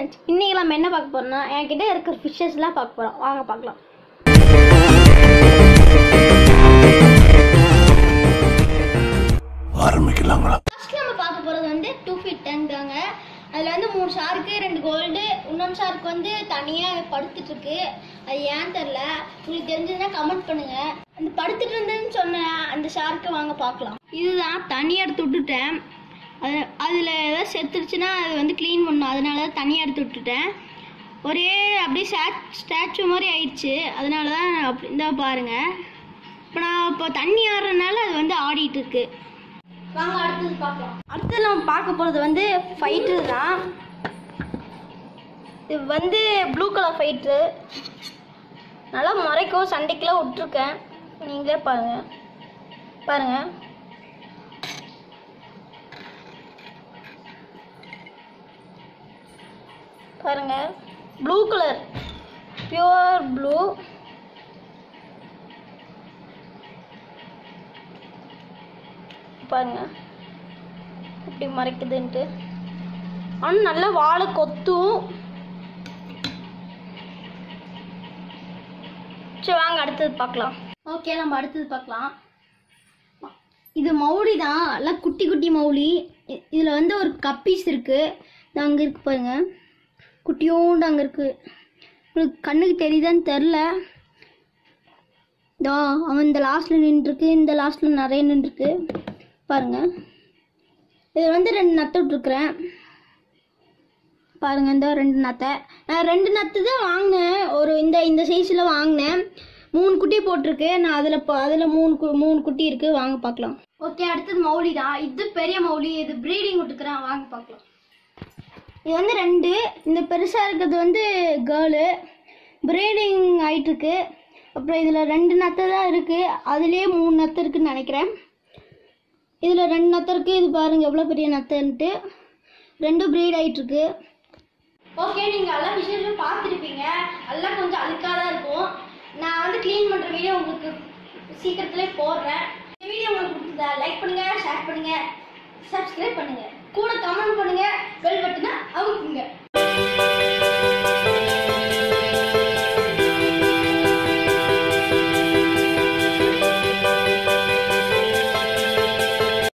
Friends, இன்னைக்கு நம்ம என்ன பார்க்க போறோம்னா என்கிட்ட இருக்கிற ஃபிஷ்ஷஸ்லாம் பார்க்க போறோம். வாங்க பார்க்கலாம். ஆரம்பிக்கலாங்களா? ஃபர்ஸ்ட் நம்ம பார்க்க போறது வந்து 2 feet டேங்க் தாங்க. அதில் வந்து 3 ஷார்க்கு 2 கோல்டு, இன்னொரு ஷார்க்கு வந்து தனியாக படுத்துட்டு இருக்கு. அது ஏன் தெரில, உங்களுக்கு தெரிஞ்சதுன்னா கமெண்ட் பண்ணுங்க. அந்த படுத்துட்டு இருந்ததுன்னு சொன்ன அந்த ஷார்க்கை வாங்க பார்க்கலாம். இதுதான் தனியாக எடுத்து விட்டுட்டேன். அதில் ஏதாவது செத்துருச்சுன்னா அது வந்து க்ளீன் பண்ணும், அதனால தான் தனியாக எடுத்து விட்டுட்டேன். ஒரே அப்படியே ஸ்டாச்சு மாதிரி ஆயிடுச்சு, அதனால தான் அப்படி இருந்தால் பாருங்கள். இப்போ தண்ணி ஆடுறதுனால அது வந்து ஆடிட்டு இருக்கு. வாங்க அடுத்தது பார்க்கலாம். அடுத்தது நம்ம பார்க்க போகிறது வந்து ஃபைட்டர் தான். இது வந்து ப்ளூ கலர் ஃபைட்ரு. நல்லா முறைக்கும் சண்டைக்கெலாம் விட்டுருக்கேன், நீங்களே பாருங்கள். Blue colour, pure blue. பாருங்க எப்படி மறைக்குதுன்ட்டு. ஆனால் நல்லா வாழை கொத்தும். சரி வாங்க அடுத்தது பார்க்கலாம். ஓகே, நம்ம அடுத்தது பார்க்கலாம். இது மௌலி தான், எல்லாம் குட்டி குட்டி மௌலி. இதில் வந்து ஒரு கப்பீஸ் இருக்குது, அங்கே இருக்குது பாருங்க, குட்டியோண்டு அங்கே இருக்குது. உங்களுக்கு கண்ணுக்கு தெரியுதான்னு தெரில. இதோ அவன் இந்த லாஸ்ட்டில் நின்றுருக்கு, இந்த லாஸ்ட்டில் நிறைய நின்றுருக்கு பாருங்கள். இதில் வந்து 2 நத்தை விட்டுருக்குறேன் பாருங்கள். இந்த 2 நத்தை, நான் 2 நத்து தான் வாங்கினேன். ஒரு இந்த சைஸில் வாங்கினேன். 3 குட்டி போட்டிருக்கு. நான் அதில் 3 குட்டி இருக்குது. வாங்க பார்க்கலாம். ஓகே, அடுத்தது மௌலி தான். இது பெரிய மௌலி, இது ப்ரீடிங் விட்டுக்கிறேன். வாங்க பார்க்கலாம். இது வந்து 2, இந்த பெருசாக இருக்கிறது வந்து கேர்ளு, ப்ரீடிங் ஆகிட்டுருக்கு. அப்புறம் இதில் 2 நத்தை தான் இருக்குது, அதுலேயே 3 நத்தை இருக்குதுன்னு நினைக்கிறேன். இதில் 2 நத்தை இருக்குது. இது பாருங்கள் எவ்வளோ பெரிய நத்தைன்ட்டு. 2 ப்ரீட் ஆகிட்டுருக்கு. ஓகே, நீங்கள் எல்லா விஷயத்தையும் பார்த்துருப்பீங்க. எல்லாம் கொஞ்சம் அழுக்காக தான் இருக்கும். நான் வந்து க்ளீன் பண்ணுற வீடியோ உங்களுக்கு சீக்கிரத்துலேயே போடுறேன். இந்த வீடியோ உங்களுக்கு பிடிச்சதா லைக் பண்ணுங்கள், ஷேர் பண்ணுங்கள், சப்ஸ்கிரைப் பண்ணுங்கள்.